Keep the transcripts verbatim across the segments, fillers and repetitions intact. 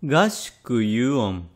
合宿湯音。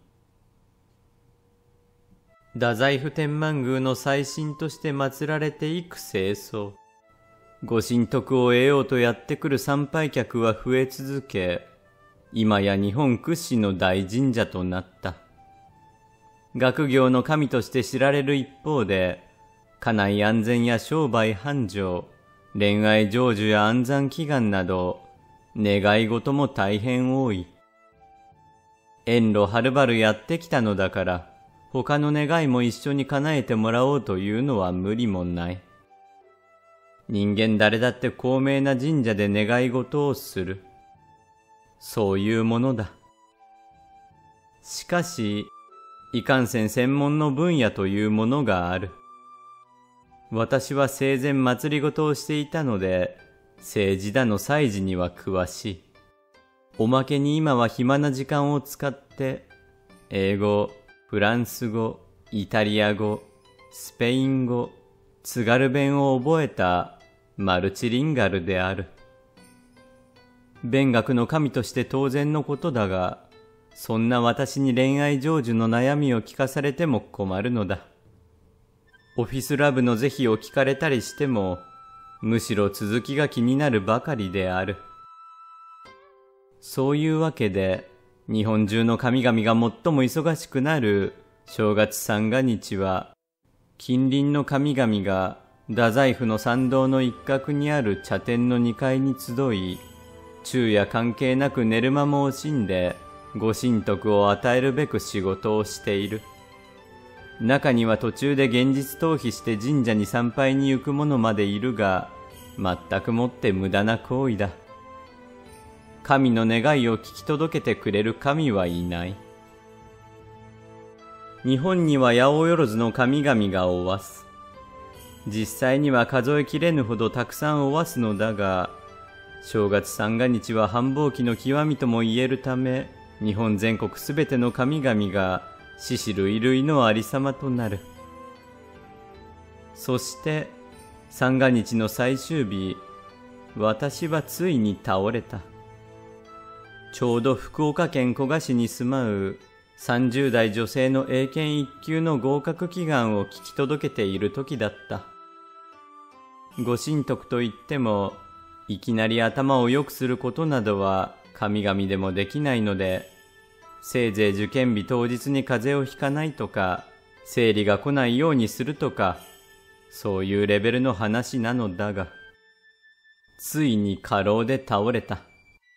太宰府天満宮の祭神として祀られていく聖僧。ご神徳を得ようとやってくる参拝客は増え続け、今や日本屈指の大神社となった。学業の神として知られる一方で、家内安全や商売繁盛、恋愛成就や安産祈願など、願い事も大変多い。遠路はるばるやってきたのだから、他の願いも一緒に叶えてもらおうというのは無理もない。人間誰だって高名な神社で願い事をする。そういうものだ。しかし、いかんせん専門の分野というものがある。私は生前祭り事をしていたので、政治だの祭事には詳しい。おまけに今は暇な時間を使って、英語、フランス語、イタリア語、スペイン語、津軽弁を覚えたマルチリンガルである。勉学の神として当然のことだが、そんな私に恋愛成就の悩みを聞かされても困るのだ。オフィスラブの是非を聞かれたりしても、むしろ続きが気になるばかりである。そういうわけで、日本中の神々が最も忙しくなる正月三が日は、近隣の神々が太宰府の参道の一角にある茶店の二階に集い、昼夜関係なく寝る間も惜しんで、ご神徳を与えるべく仕事をしている。中には途中で現実逃避して神社に参拝に行く者までいるが、全くもって無駄な行為だ。神の願いを聞き届けてくれる神はいない。日本には八百万の神々がおわす。実際には数えきれぬほどたくさんおわすのだが、正月三が日は繁忙期の極みとも言えるため、日本全国すべての神々が死死類類のありさまとなる。そして三が日の最終日、私はついに倒れた。ちょうど福岡県古賀市に住まうさんじゅう代女性の英検一級の合格祈願を聞き届けている時だった。ご神徳といっても、いきなり頭を良くすることなどは神々でもできないので、せいぜい受験日当日に風邪をひかないとか、生理が来ないようにするとか、そういうレベルの話なのだが、ついに過労で倒れた。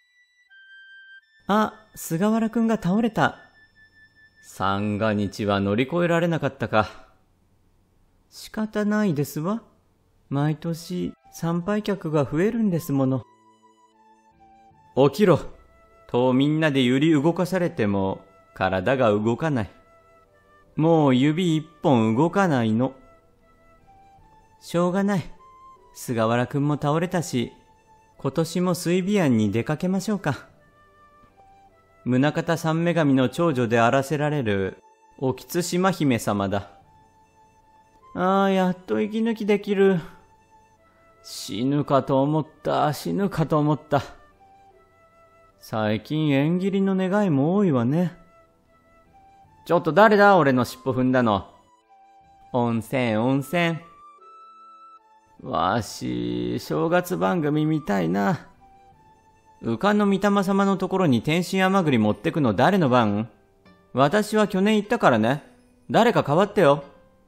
あ、菅原くんが倒れた。三が日は乗り越えられなかったか。仕方ないですわ。毎年参拝客が増えるんですもの。起きろ。とみんなで揺り動かされても体が動かない。もう指一本動かないの。しょうがない。菅原くんも倒れたし、今年も水美庵に出かけましょうか。宗像三女神の長女であらせられるおきつ島姫様だ。ああ、やっと息抜きできる。死ぬかと思った、死ぬかと思った。最近縁切りの願いも多いわね。ちょっと誰だ俺の尻尾踏んだの。温泉温泉。わし、正月番組見たいな。宇官の御霊様のところに天津甘栗持ってくの誰の番？私は去年行ったからね。誰か代わってよ。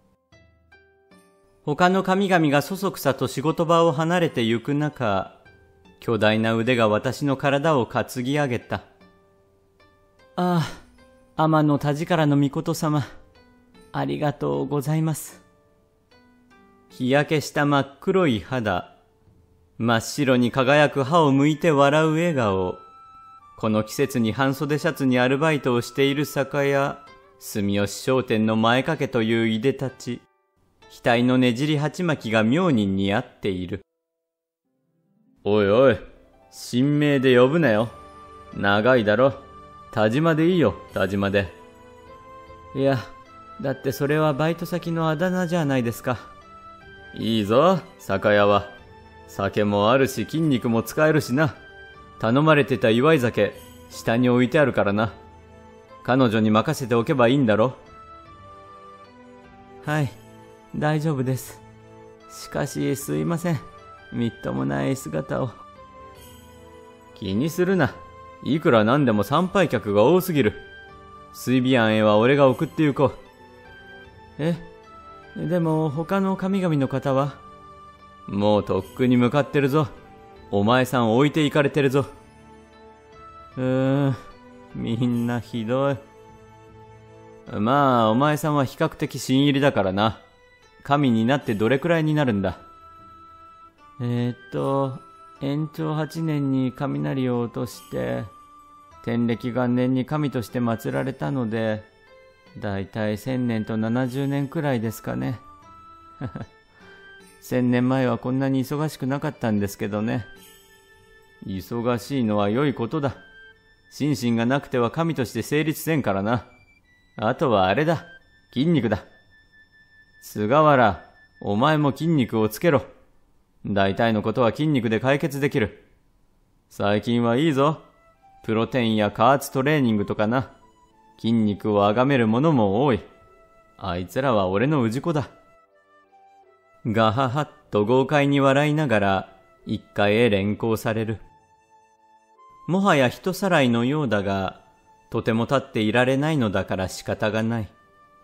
他の神々がそそくさと仕事場を離れて行く中、巨大な腕が私の体を担ぎ上げた。ああ、天の田力の御事様、ありがとうございます。日焼けした真っ黒い肌、真っ白に輝く歯を向いて笑う笑顔。この季節に半袖シャツにアルバイトをしている酒屋、住吉商店の前掛けといういでたち、額のねじり鉢巻きが妙に似合っている。おいおい、神名で呼ぶなよ。長いだろ。田島でいいよ、田島で。いや、だってそれはバイト先のあだ名じゃないですか。いいぞ、酒屋は。酒もあるし筋肉も使えるしな。頼まれてた祝い酒、下に置いてあるからな。 彼女に任せておけばいいんだろ。 はい、大丈夫です。しかしすいません。みっともない姿を。 気にするな。いくらなんでも参拝客が多すぎる。水美庵へは俺が送って行こう。 え、でも他の神々の方は？ もうとっくに向かってるぞ。お前さん置いていかれてるぞ。 うーん、みんなひどい。 まあ、お前さんは比較的新入りだからな。神になってどれくらいになるんだ？ えー、っと、延長はちねんに雷を落として、天暦元年に神として祀られたので、だいたいせんねんとななじゅうねんくらいですかね。千年前はこんなに忙しくなかったんですけどね。 忙しいのは良いことだ。心身がなくては神として成立せんからな。あとはあれだ。筋肉だ。菅原、お前も筋肉をつけろ。大体のことは筋肉で解決できる。最近はいいぞ。プロテインや加圧トレーニングとかな。筋肉を崇める者も多い。あいつらは俺の氏子だ。ガハハッと豪快に笑いながら一階へ連行される。もはや人さらいのようだが、とても立っていられないのだから仕方がない。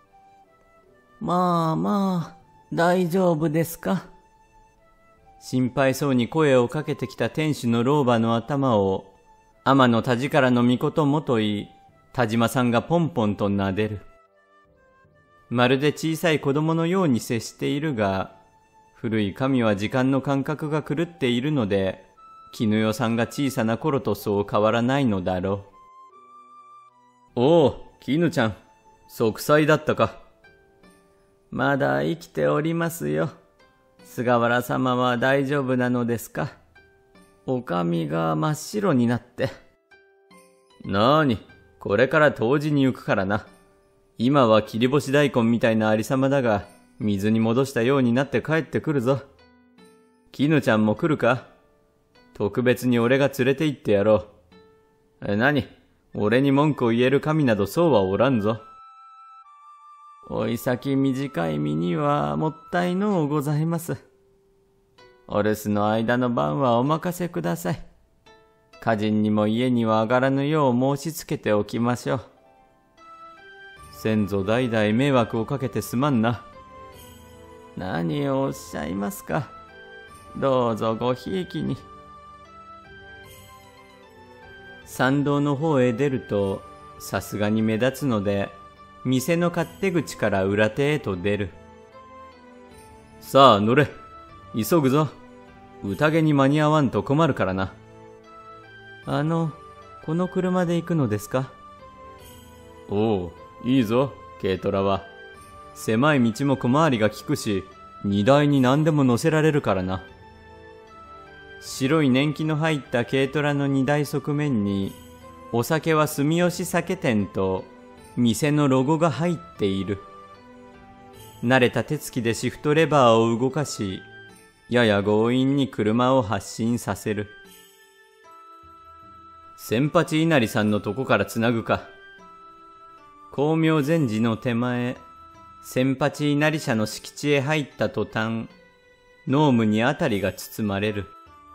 まあまあ、大丈夫ですか？ 心配そうに声をかけてきた天使の老婆の頭を、天の田力の御事もとい、田島さんがポンポンと撫でる。まるで小さい子供のように接しているが、古い神は時間の感覚が狂っているので、絹代さんが小さな頃とそう変わらないのだろう。おお、絹ちゃん、息災だったか。 まだ生きておりますよ。菅原様は大丈夫なのですか？お髪が真っ白になって。 なーに、これから湯治に行くからな。今は切り干し大根みたいなありさまだが、水に戻したようになって帰ってくるぞ。絹ちゃんも来るか？特別に俺が連れて行ってやろう。え、なに？俺に文句を言える神などそうはおらんぞ。 おい先短い身にはもったいのうございます。お留守の間の晩はお任せください。家人にも家には上がらぬよう申し付けておきましょう。 先祖代々迷惑をかけてすまんな。 何をおっしゃいますか。どうぞごひいきに。 参道の方へ出ると、さすがに目立つので、店の勝手口から裏手へと出る。さあ乗れ。急ぐぞ。宴に間に合わんと困るからな。 あの、この車で行くのですか？ おう、いいぞ、軽トラは。狭い道も小回りが利くし、荷台に何でも乗せられるからな。白い年季の入った軽トラの荷台側面に、お酒は住吉酒店と店のロゴが入っている。慣れた手つきでシフトレバーを動かし、やや強引に車を発進させる。千八稲荷さんのとこからつなぐか。光明禅寺の手前、千八稲荷社の敷地へ入った途端、濃霧にあたりが包まれる。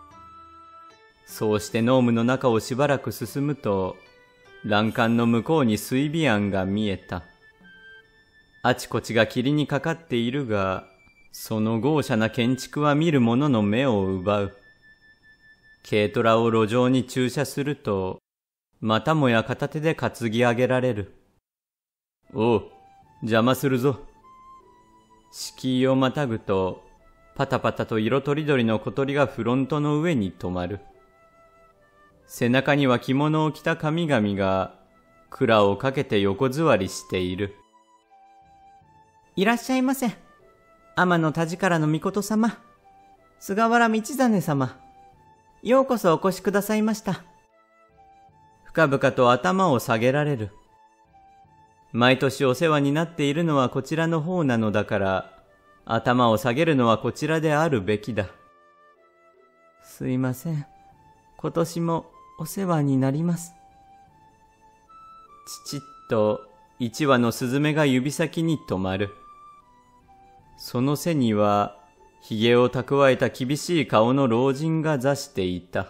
そうして濃霧の中をしばらく進むと、欄干の向こうに水美庵が見えた。あちこちが霧にかかっているが、その豪奢な建築は見る者の目を奪う。軽トラを路上に駐車すると、またもや片手で担ぎ上げられる。おう、邪魔するぞ。敷居をまたぐと、パタパタと色とりどりの小鳥がフロントの上に止まる。背中には着物を着た神々が、蔵をかけて横座りしている。 いらっしゃいませ。天の田力の御事様、菅原道真様、ようこそお越しくださいました。 深々と頭を下げられる。毎年お世話になっているのはこちらの方なのだから、頭を下げるのはこちらであるべきだ。 すいません。今年もお世話になります。 父と一羽のスズメが指先に止まる。その背には、髭を蓄えた厳しい顔の老人が座していた。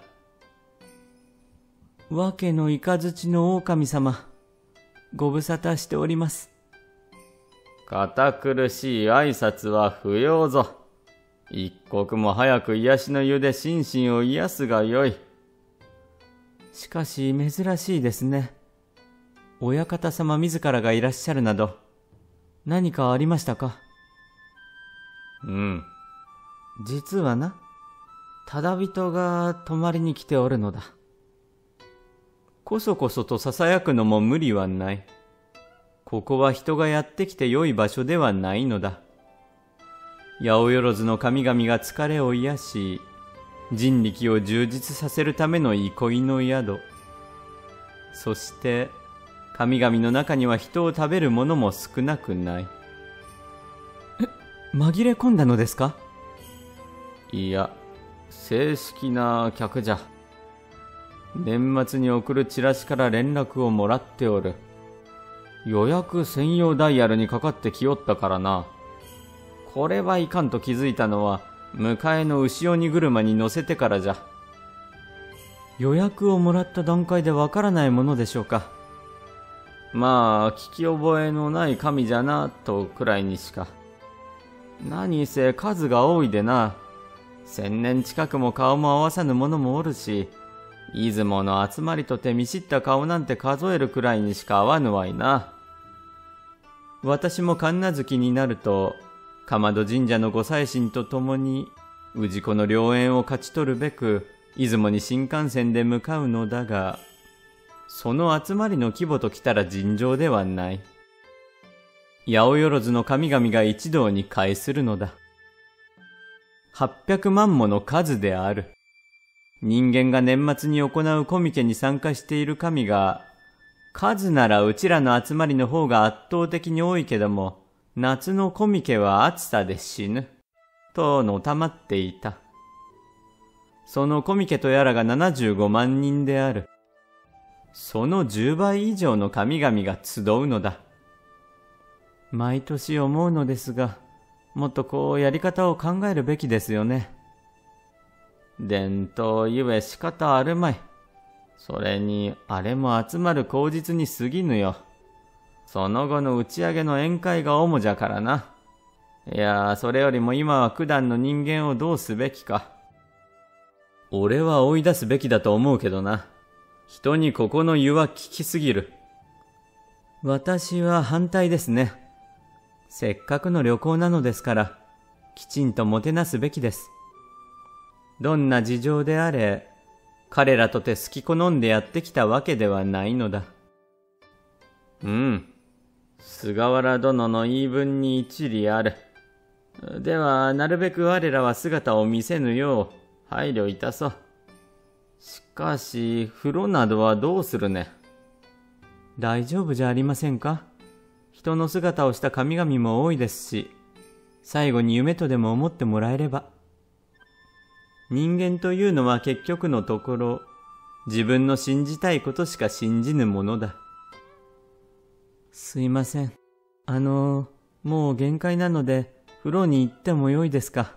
わけのいかずちの狼様、ご無沙汰しております。 堅苦しい挨拶は不要ぞ。一刻も早く癒しの湯で心身を癒すがよい。 しかし珍しいですね。親方様自らがいらっしゃるなど、何かありましたか？ うん。 実はな、ただ人が泊まりに来ておるのだ。 こそこそと囁くのも無理はない。ここは人がやってきて良い場所ではないのだ。八百万の神々が疲れを癒し、人力を充実させるための憩いの宿。そして、神々の中には人を食べる者も少なくない。 え、紛れ込んだのですか？ いや、正式な客じゃ。年末に送るチラシから連絡をもらっておる。予約専用ダイヤルにかかってきよったからな。これはいかんと気づいたのは、迎えの牛鬼車に乗せてからじゃ。 予約をもらった段階でわからないものでしょうか。 まあ、聞き覚えのない神じゃな、とくらいにしか。何せ数が多いでな。千年近くも顔も合わさぬ者もおるし、出雲の集まりとて見知った顔なんて数えるくらいにしか合わぬわいな。私も神無月になると、かまど神社のご祭神と共に、氏子の良縁を勝ち取るべく、出雲に新幹線で向かうのだが、その集まりの規模ときたら尋常ではない。八百万の神々が一堂に会するのだ。八百万もの数である。人間が年末に行うコミケに参加している神が、数ならうちらの集まりの方が圧倒的に多いけども、夏のコミケは暑さで死ぬ、とのたまっていた。そのコミケとやらがななじゅうごまんにんである。そのじゅうばい以上の神々が集うのだ。 毎年思うのですが、もっとこうやり方を考えるべきですよね。 伝統ゆえ仕方あるまい。それにあれも集まる口実に過ぎぬよ。その後の打ち上げの宴会が主じゃからな。いや、それよりも今は九段の人間をどうすべきか。俺は追い出すべきだと思うけどな。人にここの湯は効きすぎる。 私は反対ですね。せっかくの旅行なのですから、きちんともてなすべきです。 どんな事情であれ、彼らとて好き好んでやってきたわけではないのだ。うん。菅原殿の言い分に一理ある。では、なるべく我らは姿を見せぬよう配慮いたそう。しかし、風呂などはどうするね。 大丈夫じゃありませんか。人の姿をした神々も多いですし、最後に夢とでも思ってもらえれば。 人間というのは結局のところ、自分の信じたいことしか信じぬものだ。 すいません。あの、もう限界なので、風呂に行ってもよいですか。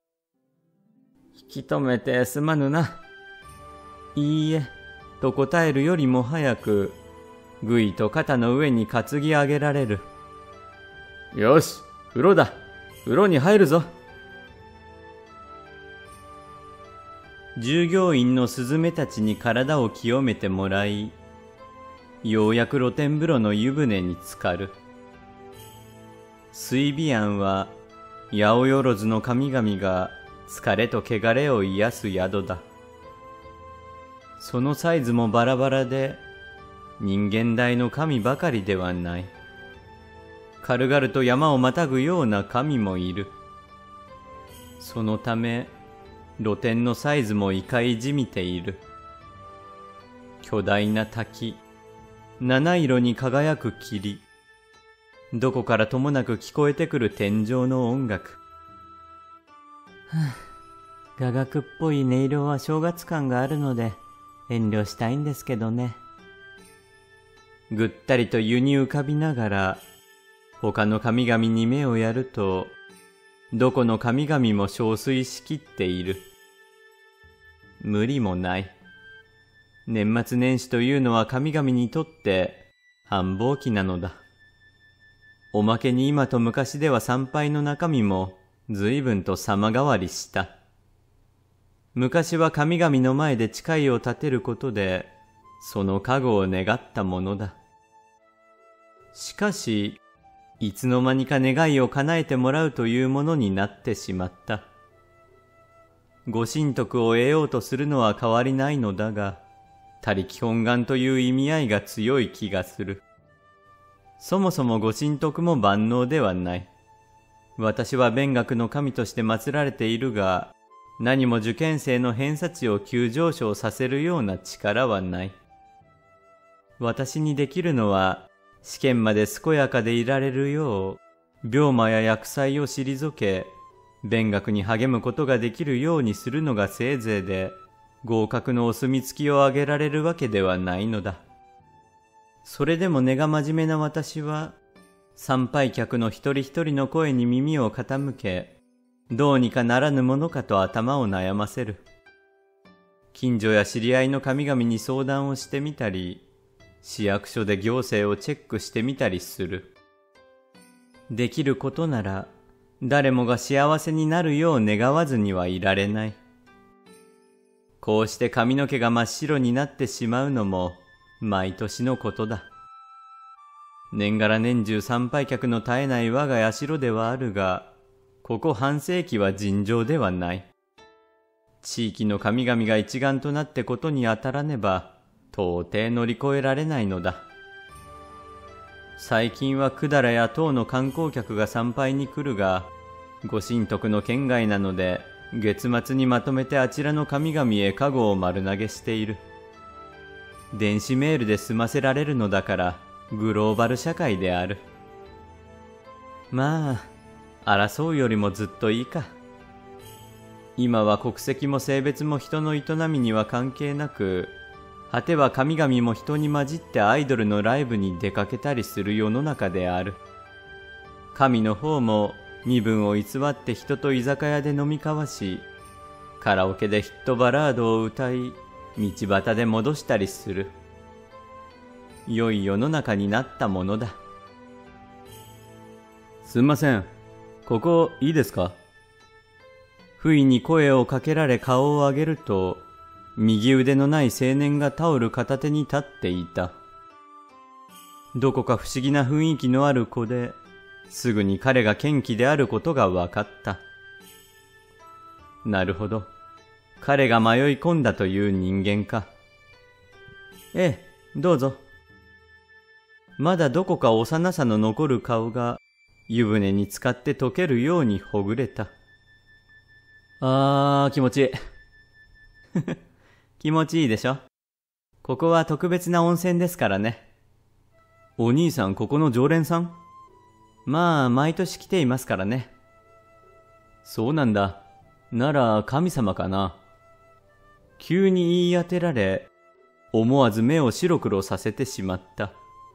引き止めてすまぬな。 いいえ、 と答えるよりも早く、ぐいと肩の上に担ぎ上げられる。よし、風呂だ。風呂に入るぞ。従業員のスズメたちに体を清めてもらい、ようやく露天風呂の湯船に浸かる。水美庵は、八百万の神々が疲れと汚れを癒す宿だ。そのサイズもバラバラで、人間大の神ばかりではない。軽々と山をまたぐような神もいる。そのため、露天のサイズもいかいじみている。巨大な滝、七色に輝く霧、どこからともなく聞こえてくる天上の音楽。 はあ、雅楽っぽい音色は正月感があるので遠慮したいんですけどね。 ぐったりと湯に浮かびながら、他の神々に目をやると、どこの神々も憔悴しきっている。無理もない。年末年始というのは神々にとって繁忙期なのだ。おまけに今と昔では参拝の中身も随分と様変わりした。昔は神々の前で誓いを立てることで、その加護を願ったものだ。しかし、いつの間にか願いを叶えてもらうというものになってしまった。ご神徳を得ようとするのは変わりないのだが、他力本願という意味合いが強い気がする。そもそもご神徳も万能ではない。私は勉学の神として祀られているが、何も受験生の偏差値を急上昇させるような力はない。私にできるのは、試験まで健やかでいられるよう、病魔や薬剤を退け、勉学に励むことができるようにするのがせいぜいで、合格のお墨付きをあげられるわけではないのだ。それでも根が真面目な私は、参拝客の一人一人の声に耳を傾け、どうにかならぬものかと頭を悩ませる。近所や知り合いの神々に相談をしてみたり、市役所で行政をチェックしてみたりする。できることなら、誰もが幸せになるよう願わずにはいられない。こうして髪の毛が真っ白になってしまうのも、毎年のことだ。年がら年中参拝客の絶えない我が社ではあるが、ここ半世紀は尋常ではない。地域の神々が一丸となってことに当たらねば、到底乗り越えられないのだ。最近は百済や唐の観光客が参拝に来るが、ご神徳の県外なので、月末にまとめてあちらの神々へ加護を丸投げしている。電子メールで済ませられるのだから、グローバル社会である。まあ、争うよりもずっといいか。今は国籍も性別も人の営みには関係なく、果ては神々も人に混じってアイドルのライブに出かけたりする世の中である。神の方も身分を偽って人と居酒屋で飲み交わし、カラオケでヒットバラードを歌い、道端で戻したりする。良い世の中になったものだ。すんません。ここいいですか？不意に声をかけられ顔を上げると、右腕のない青年がタオル片手に立っていた。どこか不思議な雰囲気のある子で、すぐに彼が賢気であることが分かった。なるほど。彼が迷い込んだという人間か。ええ、どうぞ。まだどこか幼さの残る顔が湯船に浸かって溶けるようにほぐれた。あー、気持ちいい。気持ちいいでしょ。ここは特別な温泉ですからね。お兄さん、ここの常連さん？まあ、毎年来ていますからね。そうなんだ。なら、神様かな。急に言い当てられ、思わず目を白黒させてしまった。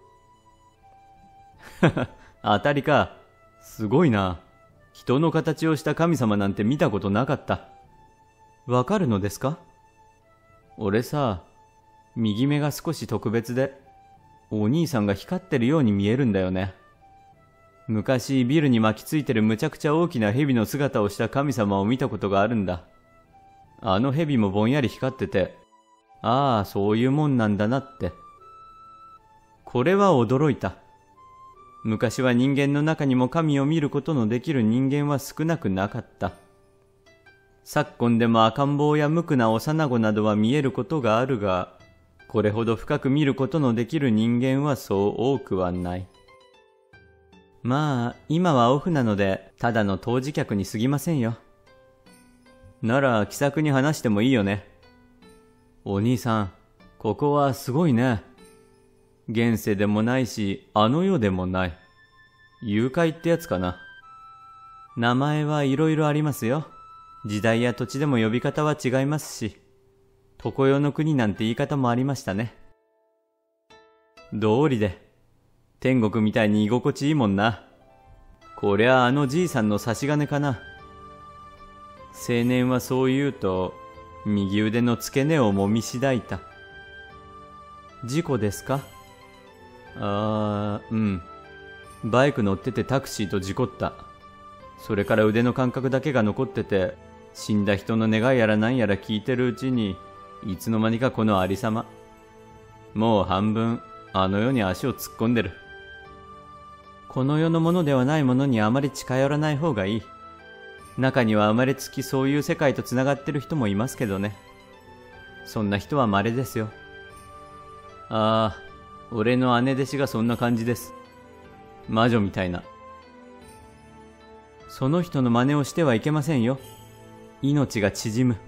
当たりか。すごいな。人の形をした神様なんて見たことなかった。わかるのですか？俺さ、右目が少し特別で、お兄さんが光ってるように見えるんだよね。昔ビルに巻きついてるむちゃくちゃ大きな蛇の姿をした神様を見たことがあるんだ。あの蛇もぼんやり光ってて、ああ、そういうもんなんだなって。これは驚いた。昔は人間の中にも神を見ることのできる人間は少なくなかった。昨今でも赤ん坊や無垢な幼子などは見えることがあるが、これほど深く見ることのできる人間はそう多くはない。まあ、今はオフなので、ただの当時客に過ぎませんよ。なら、気さくに話してもいいよね。お兄さん、ここはすごいね。現世でもないし、あの世でもない。誘拐ってやつかな。名前はいろいろありますよ。時代や土地でも呼び方は違いますし、常世の国なんて言い方もありましたね。 道理で。天国みたいに居心地いいもんな。こりゃあのじいさんの差し金かな。青年はそう言うと、右腕の付け根をもみしだいた。事故ですか？あー、うん。バイク乗っててタクシーと事故った。それから腕の感覚だけが残ってて、死んだ人の願いやら何やら聞いてるうちに、いつの間にかこのありさま。もう半分、あの世に足を突っ込んでる。この世のものではないものにあまり近寄らない方がいい。中には生まれつきそういう世界とつながってる人もいますけどね。そんな人は稀ですよ。ああ、俺の姉弟子がそんな感じです。魔女みたいな。その人の真似をしてはいけませんよ。命が縮む。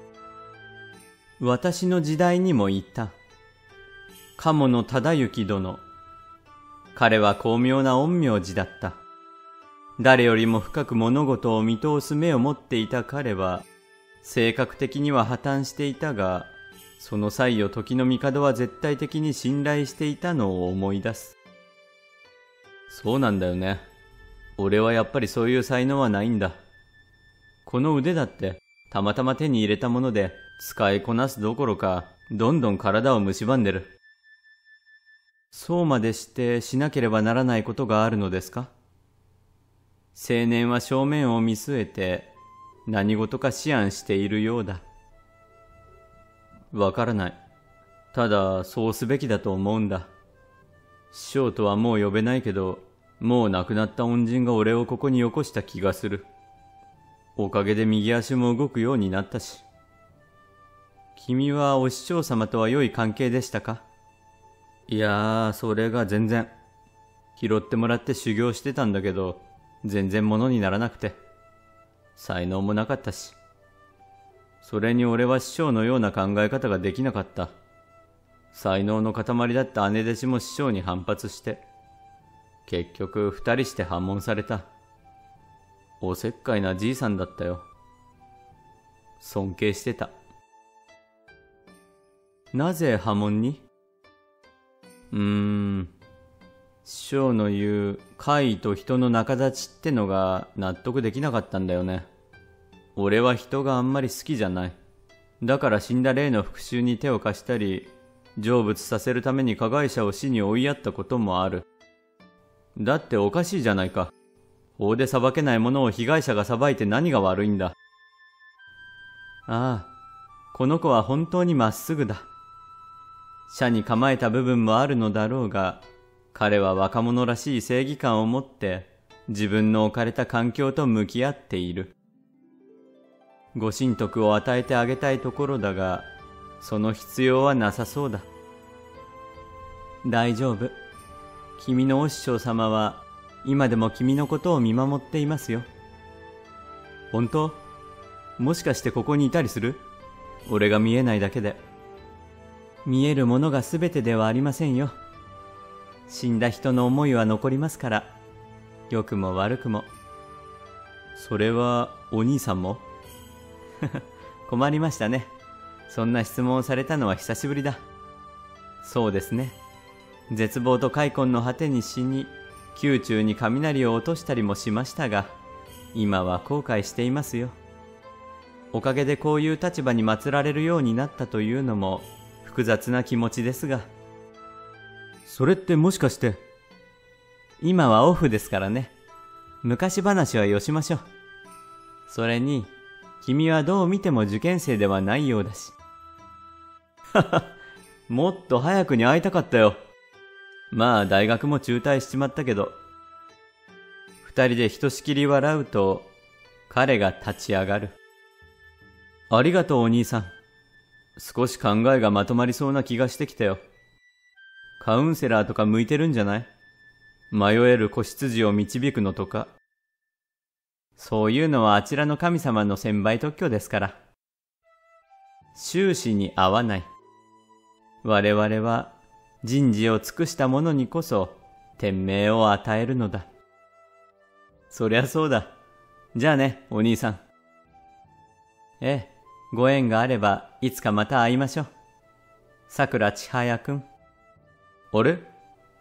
私の時代にもいた。鴨野忠之殿。彼は巧妙な陰陽師だった。誰よりも深く物事を見通す目を持っていた彼は、性格的には破綻していたが、その際を時の帝は絶対的に信頼していたのを思い出す。そうなんだよね。俺はやっぱりそういう才能はないんだ。この腕だってたまたま手に入れたもので使いこなすどころかどんどん体を蝕んでる。そうまでしてしなければならないことがあるのですか？青年は正面を見据えて何事か思案しているようだ。わからない。ただそうすべきだと思うんだ。師匠とはもう呼べないけど、もう亡くなった恩人が俺をここによこした気がする。おかげで右足も動くようになったし。君はお師匠様とは良い関係でしたか？いやー、それが全然。拾ってもらって修行してたんだけど、全然物にならなくて。才能もなかったし。それに俺は師匠のような考え方ができなかった。才能の塊だった姉弟子も師匠に反発して。結局二人して破門された。おせっかいなじいさんだったよ。尊敬してた。なぜ破門に？うーん。師匠の言う怪異と人の仲立ちってのが納得できなかったんだよね。俺は人があんまり好きじゃない。だから死んだ霊の復讐に手を貸したり、成仏させるために加害者を死に追いやったこともある。だっておかしいじゃないか。法で裁けないものを被害者が裁いて何が悪いんだ。ああ、この子は本当にまっすぐだ。社に構えた部分もあるのだろうが、彼は若者らしい正義感を持って自分の置かれた環境と向き合っている。ご神徳を与えてあげたいところだが、その必要はなさそうだ。大丈夫。君のお師匠様は今でも君のことを見守っていますよ。本当？もしかしてここにいたりする？俺が見えないだけで。見えるものが全てではありませんよ。死んだ人の思いは残りますから、良くも悪くも。それはお兄さんも？困りましたね。そんな質問をされたのは久しぶりだ。そうですね。絶望と悔恨の果てに死に、宮中に雷を落としたりもしましたが、今は後悔していますよ。おかげでこういう立場に祀られるようになったというのも複雑な気持ちですが。それってもしかして。今はオフですからね。昔話はよしましょう。それに、君はどう見ても受験生ではないようだし。はは、もっと早くに会いたかったよ。まあ大学も中退しちまったけど。二人でひとしきり笑うと、彼が立ち上がる。ありがとうお兄さん。少し考えがまとまりそうな気がしてきたよ。カウンセラーとか向いてるんじゃない？迷える子羊を導くのとか。そういうのはあちらの神様の専売特許ですから。終始に合わない。我々は人事を尽くした者にこそ天命を与えるのだ。そりゃそうだ。じゃあね、お兄さん。ええ、ご縁があればいつかまた会いましょう。さくらちはやくん。あれ？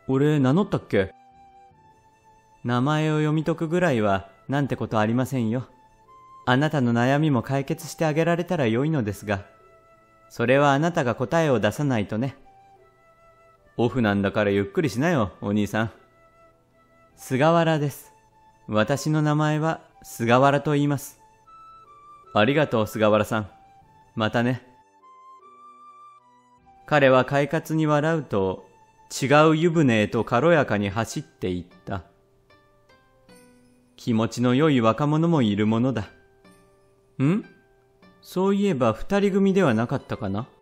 俺名乗ったっけ？名前を読み解くぐらいはなんてことありませんよ。あなたの悩みも解決してあげられたらよいのですが、それはあなたが答えを出さないとね。オフなんだからゆっくりしなよ、お兄さん。菅原です。私の名前は菅原と言います。ありがとう、菅原さん。またね。彼は快活に笑うと、違う湯船へと軽やかに走っていった。気持ちの良い若者もいるものだ。ん？そういえば二人組ではなかったかな？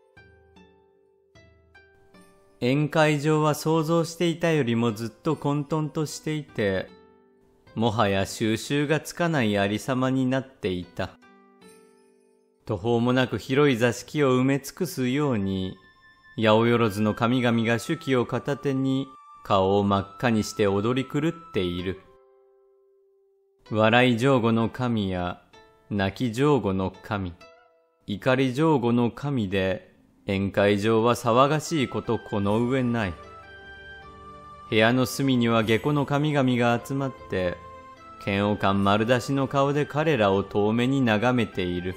宴会場は想像していたよりもずっと混沌としていて、もはや収拾がつかないありさまになっていた。途方もなく広い座敷を埋め尽くすように、八百万の神々が手記を片手に顔を真っ赤にして踊り狂っている。笑い上戸の神や泣き上戸の神、怒り上戸の神で、宴会場は騒がしいことこの上ない。部屋の隅には下戸の神々が集まって、嫌悪感丸出しの顔で彼らを遠目に眺めている。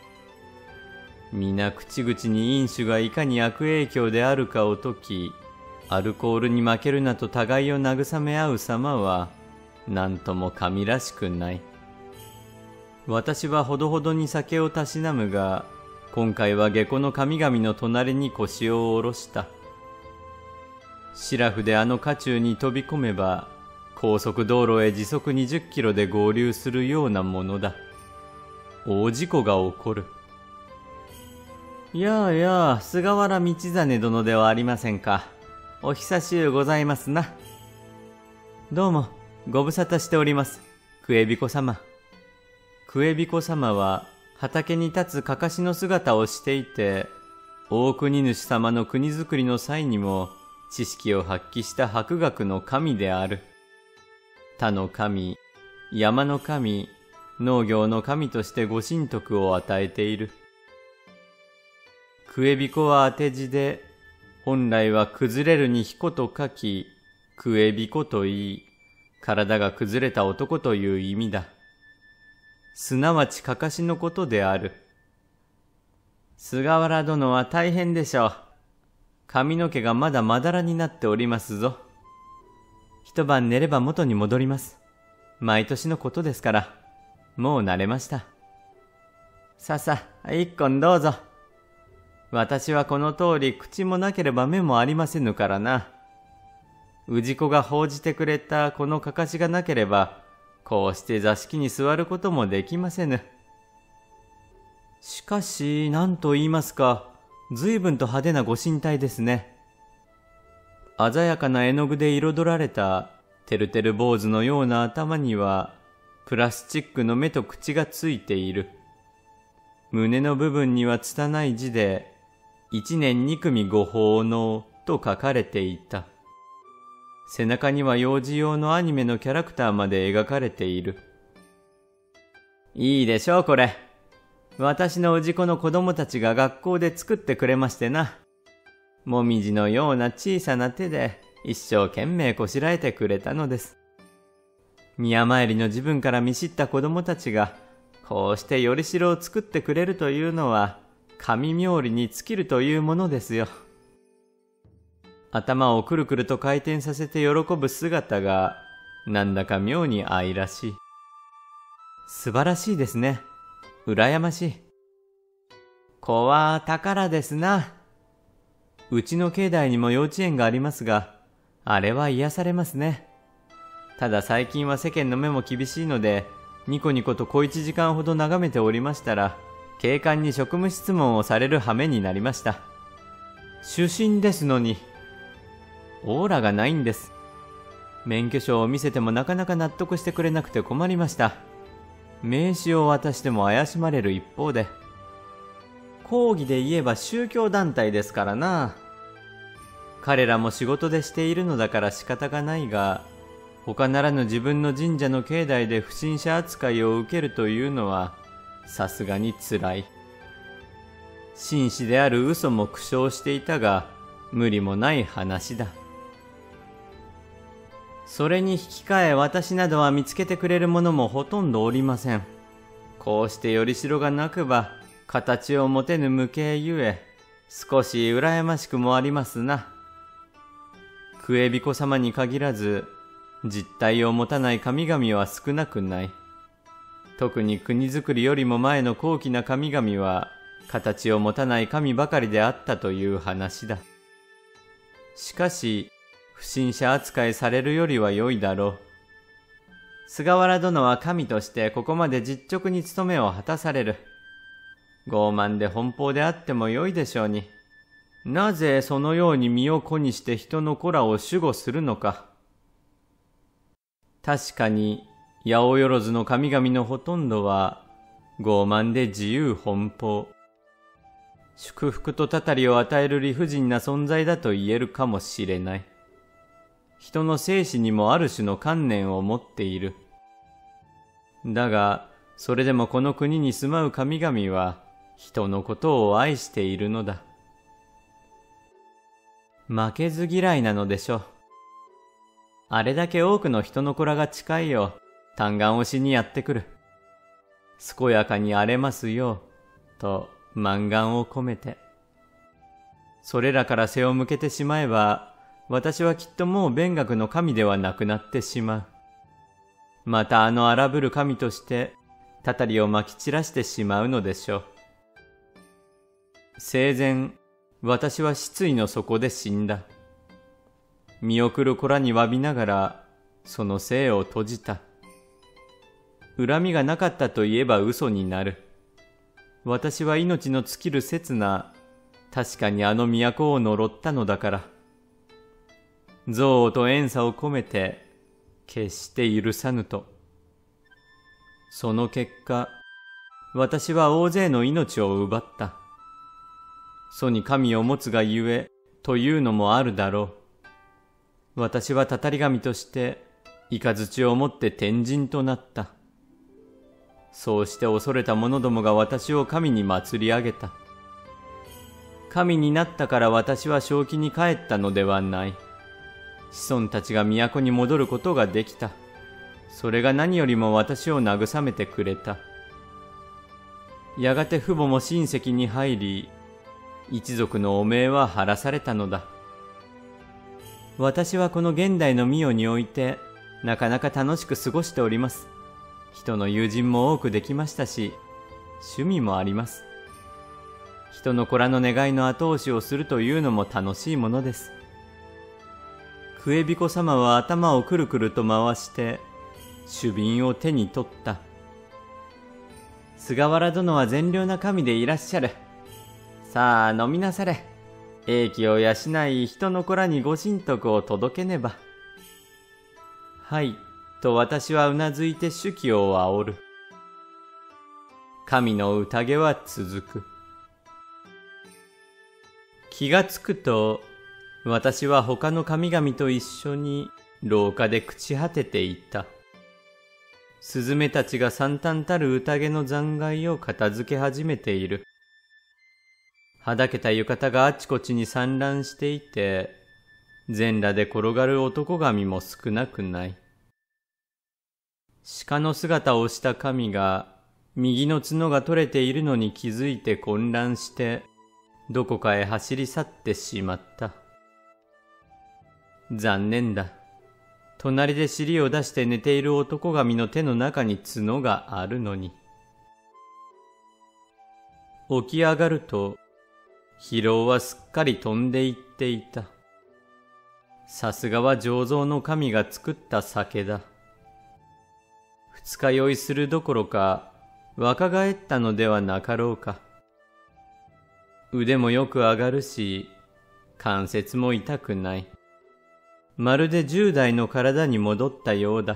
皆口々に飲酒がいかに悪影響であるかを説き、アルコールに負けるなと互いを慰め合う様は、なんとも神らしくない。私はほどほどに酒をたしなむが、今回は下戸の神々の隣に腰を下ろした。シラフであの渦中に飛び込めば、高速道路へ時速にじゅっキロで合流するようなものだ。大事故が起こる。やあやあ、菅原道真殿ではありませんか。お久しゅうございますな。どうも、ご無沙汰しております、クエビコ様。クエビコ様は、畑に立つかかしの姿をしていて、大国主様の国づくりの際にも知識を発揮した博学の神である。田の神、山の神、農業の神としてご神徳を与えている。クエビコは当て字で、本来は崩れるに彦と書き、クエビコと言い、体が崩れた男という意味だ。すなわちかかしのことである。菅原殿は大変でしょう。髪の毛がまだまだらになっておりますぞ。一晩寝れば元に戻ります。毎年のことですから、もう慣れました。ささ、一献どうぞ。私はこの通り口もなければ目もありませぬからな。氏子が報じてくれたこのかかしがなければ、こうして座敷に座ることもできませぬ。しかし、何と言いますか、随分と派手なご神体ですね。鮮やかな絵の具で彩られた、てるてる坊主のような頭には、プラスチックの目と口がついている。胸の部分には拙い字で、一年二組ご奉納と書かれていた。背中には幼児用のアニメのキャラクターまで描かれている。いいでしょう、これ。私の氏子の子供たちが学校で作ってくれましてな。もみじのような小さな手で一生懸命こしらえてくれたのです。宮参りの自分から見知った子供たちが、こうしてよりしろを作ってくれるというのは、神冥利に尽きるというものですよ。頭をくるくると回転させて喜ぶ姿が、なんだか妙に愛らしい。素晴らしいですね。羨ましい。子は宝ですな。うちの境内にも幼稚園がありますが、あれは癒されますね。ただ最近は世間の目も厳しいので、ニコニコと小一時間ほど眺めておりましたら、警官に職務質問をされる羽目になりました。主審ですのに、オーラがないんです。免許証を見せてもなかなか納得してくれなくて困りました。名刺を渡しても怪しまれる一方で、講義で言えば宗教団体ですからな。彼らも仕事でしているのだから仕方がないが、他ならぬ自分の神社の境内で不審者扱いを受けるというのは、さすがにつらい。紳士である嘘も苦笑していたが、無理もない話だ。 それに引き換え私などは見つけてくれるものもほとんどおりません。こうしてよりしろがなくば、形を持てぬ無形ゆえ、少し羨ましくもありますな。クエビコ様に限らず、実体を持たない神々は少なくない。特に国づくりよりも前の高貴な神々は、形を持たない神ばかりであったという話だ。しかし、不審者扱いされるよりは良いだろう。菅原殿は神としてここまで実直に務めを果たされる。傲慢で奔放であっても良いでしょうに。なぜそのように身を粉にして人の子らを守護するのか。確かに、八百万の神々のほとんどは、傲慢で自由奔放。祝福とたたりを与える理不尽な存在だと言えるかもしれない。人の生死にもある種の観念を持っている。だが、それでもこの国に住まう神々は、人のことを愛しているのだ。負けず嫌いなのでしょう。あれだけ多くの人の子らが近いよう、嘆願をしにやってくる。健やかに荒れますよう、と満願を込めて。それらから背を向けてしまえば、私はきっともう勉学の神ではなくなってしまう。またあの荒ぶる神として、たたりをまき散らしてしまうのでしょう。生前、私は失意の底で死んだ。見送る子らに詫びながら、その生を閉じた。恨みがなかったと言えば嘘になる。私は命の尽きる刹那、確かにあの都を呪ったのだから。憎悪と怨嗟を込めて、決して許さぬと。その結果、私は大勢の命を奪った。祖に神を持つがゆえ、というのもあるだろう。私はたたり神として、雷をもって天神となった。そうして恐れた者どもが私を神に祭り上げた。神になったから私は正気に帰ったのではない。子孫たちが都に戻ることができた。それが何よりも私を慰めてくれた。やがて父母も親戚に入り、一族の汚名は晴らされたのだ。私はこの現代の御代において、なかなか楽しく過ごしております。人の友人も多くできましたし、趣味もあります。人の子らの願いの後押しをするというのも楽しいものです。クエビコ様は頭をくるくると回して、酒瓶を手に取った。菅原殿は善良な神でいらっしゃる。さあ飲みなされ。英気を養い人の子らにご神徳を届けねば。はい、と私はうなずいて手記を煽る。神の宴は続く。気がつくと、私は他の神々と一緒に廊下で朽ち果てていた。スズメたちが惨憺たる宴の残骸を片付け始めている。はだけた浴衣があちこちに散乱していて、全裸で転がる男神も少なくない。鹿の姿をした神が、右の角が取れているのに気づいて混乱して、どこかへ走り去ってしまった。残念だ。隣で尻を出して寝ている男神の手の中に角があるのに。起き上がると、疲労はすっかり飛んでいっていた。さすがは醸造の神が作った酒だ。二日酔いするどころか、若返ったのではなかろうか。腕もよく上がるし、関節も痛くない。まるで十代の体に戻ったようだ。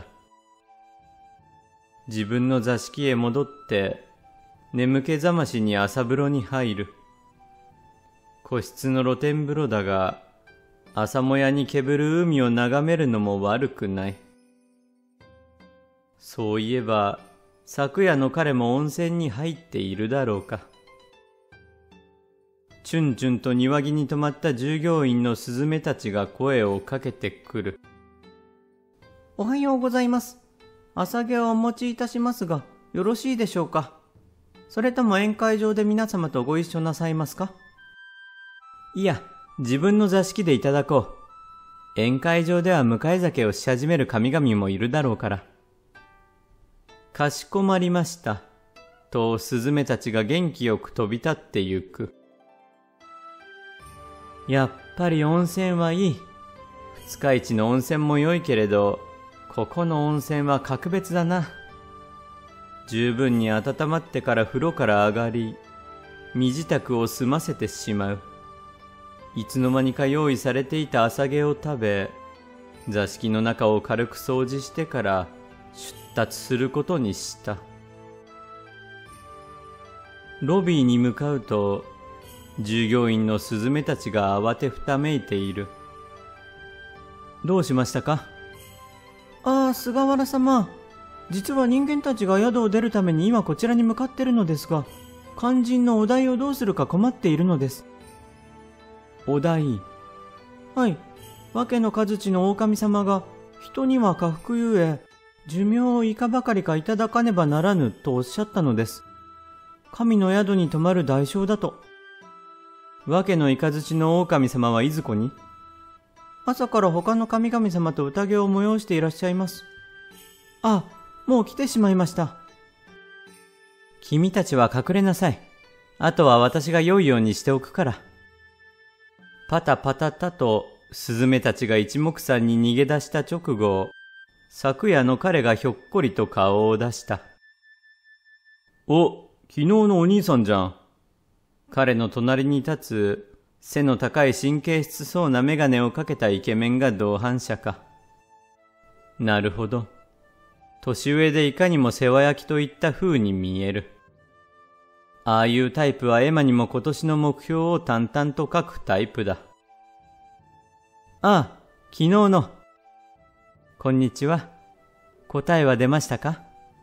自分の座敷へ戻って、眠気覚ましに朝風呂に入る。個室の露天風呂だが、朝もやにけぶる海を眺めるのも悪くない。そういえば、昨夜の彼も温泉に入っているだろうか。チュンチュンと庭木に泊まった従業員のスズメたちが声をかけてくる。 おはようございます。朝毛をお持ちいたしますが、よろしいでしょうか。それとも宴会場で皆様とご一緒なさいますか。 いや、自分の座敷でいただこう。宴会場では迎え酒をし始める神々もいるだろうから。かしこまりました。とスズメたちが元気よく飛び立ってゆく。やっぱり温泉はいい。二日市の温泉も良いけれど、ここの温泉は格別だな。十分に温まってから風呂から上がり、身支度を済ませてしまう。いつの間にか用意されていた朝毛を食べ、座敷の中を軽く掃除してから出立することにした。ロビーに向かうと、従業員のスズメたちが慌てふためいている。どうしましたか。 ああ、菅原様。実は人間たちが宿を出るために今こちらに向かっているのですが、肝心のお代をどうするか困っているのです。 お代。 はい。和家の数地の狼様が、人には下腹ゆえ、寿命をいかばかりかいただかねばならぬとおっしゃったのです。神の宿に泊まる代償だと。 和家の雷の狼様はいずこに。 朝から他の神々様と宴を催していらっしゃいます。あ、もう来てしまいました。 君たちは隠れなさい。あとは私が良いようにしておくから。パタパタタとスズメたちが一目散に逃げ出した直後、昨夜の彼がひょっこりと顔を出した。お、昨日のお兄さんじゃん。彼の隣に立つ背の高い神経質そうな眼鏡をかけたイケメンが同伴者か。なるほど。年上でいかにも世話焼きといった風に見える。ああいうタイプはエマにも今年の目標を淡々と書くタイプだ。ああ、昨日の。こんにちは。答えは出ましたか。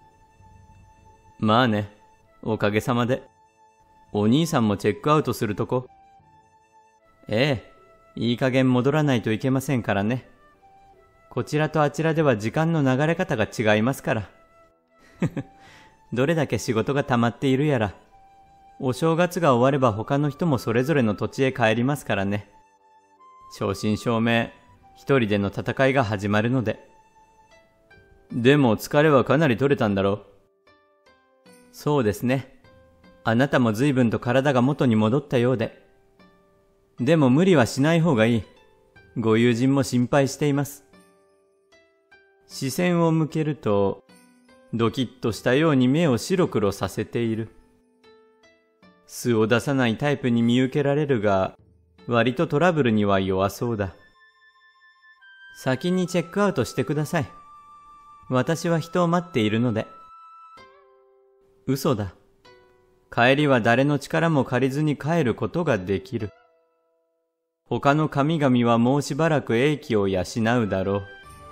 まあね、おかげさまで。お兄さんもチェックアウトするとこ。ええ、いい加減戻らないといけませんからね。こちらとあちらでは時間の流れ方が違いますから。どれだけ仕事が溜まっているやら。お正月が終われば他の人もそれぞれの土地へ帰りますからね。正真正銘、一人での戦いが始まるので。でも疲れはかなり取れたんだろう。そうですね。あなたも随分と体が元に戻ったようで。でも無理はしない方がいい。ご友人も心配しています。視線を向けると、ドキッとしたように目を白黒させている。素を出さないタイプに見受けられるが、割とトラブルには弱そうだ。先にチェックアウトしてください。私は人を待っているので。嘘だ。帰りは誰の力も借りずに帰ることができる。他の神々はもうしばらく英気を養うだろう。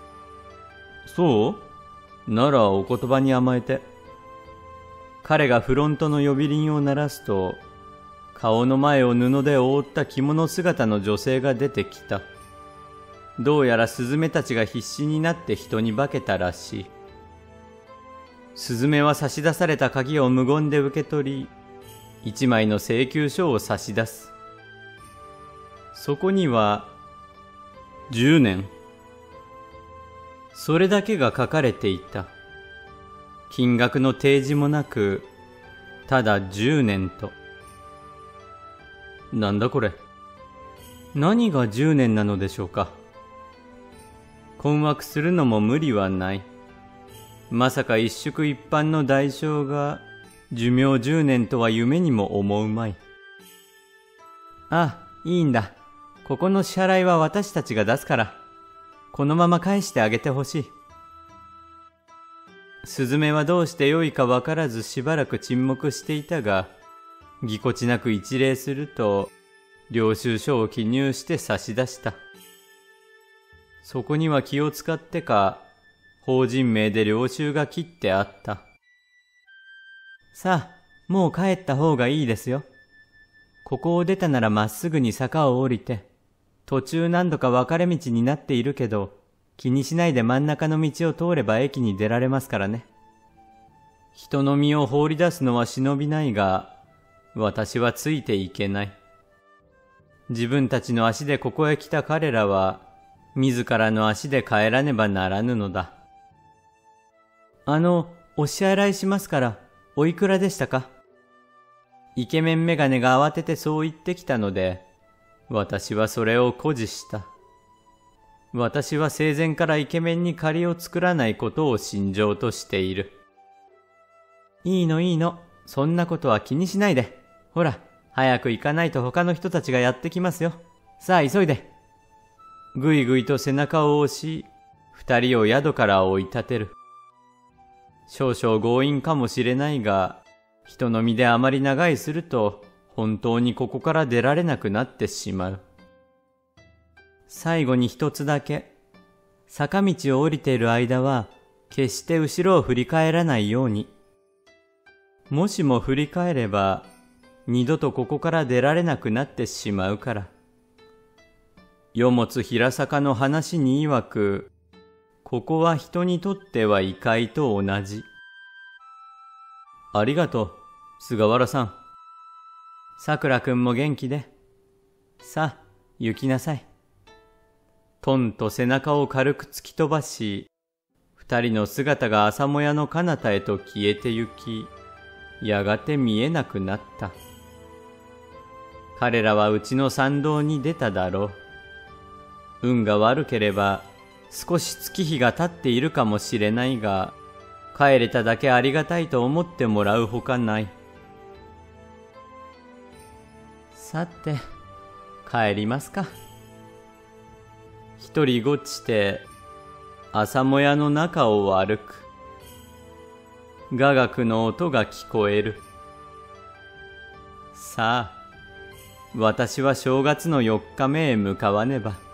そうならお言葉に甘えて。彼がフロントの呼び鈴を鳴らすと、顔の前を布で覆った着物姿の女性が出てきた。どうやらスズメたちが必死になって人に化けたらしい。スズメは差し出された鍵を無言で受け取り、一枚の請求書を差し出す。そこには、じゅうねん。それだけが書かれていた。金額の提示もなく、ただじゅうねんと。なんだこれ。何がじゅうねんなのでしょうか。困惑するのも無理はない。まさか一宿一般の代償が寿命じゅうねんとは夢にも思うまい。あ、いいんだ。ここの支払いは私たちが出すから、このまま返してあげてほしい。スズメはどうしてよいかわからずしばらく沈黙していたが、ぎこちなく一礼すると、領収書を記入して差し出した。そこには気を使ってか、法人名で領収が切ってあった。さあ、もう帰った方がいいですよ。ここを出たならまっすぐに坂を降りて、途中何度か分かれ道になっているけど、 気にしないで真ん中の道を通れば駅に出られますからね。人の身を放り出すのは忍びないが、私はついていけない。自分たちの足でここへ来た彼らは、自らの足で帰らねばならぬのだ。あの、お支払いしますから、おいくらでしたか？イケメンメガネが慌ててそう言ってきたので、私はそれを誇示した。私は生前からイケメンに借りを作らないことを信条としている。いいのいいの、そんなことは気にしないで。ほら、早く行かないと他の人たちがやってきますよ。さあ急いで。ぐいぐいと背中を押し、二人を宿から追い立てる。少々強引かもしれないが、人の身であまり長居すると、本当にここから出られなくなってしまう。最後に一つだけ。坂道を降りている間は、決して後ろを振り返らないように。もしも振り返れば、二度とここから出られなくなってしまうから。よもつ平坂の話に曰く、ここは人にとっては異界と同じ。ありがとう、菅原さん。さくらくんも元気で。さあ、行きなさい。トンと背中を軽く突き飛ばし、二人の姿が朝もやの彼方へと消えて行き、やがて見えなくなった。彼らはうちの参道に出ただろう。運が悪ければ、少し月日が経っているかもしれないが、帰れただけありがたいと思ってもらうほかない。さて、帰りますか。一人ごちて、朝もやの中を歩く。雅楽の音が聞こえる。さあ、私は正月の四日目へ向かわねば。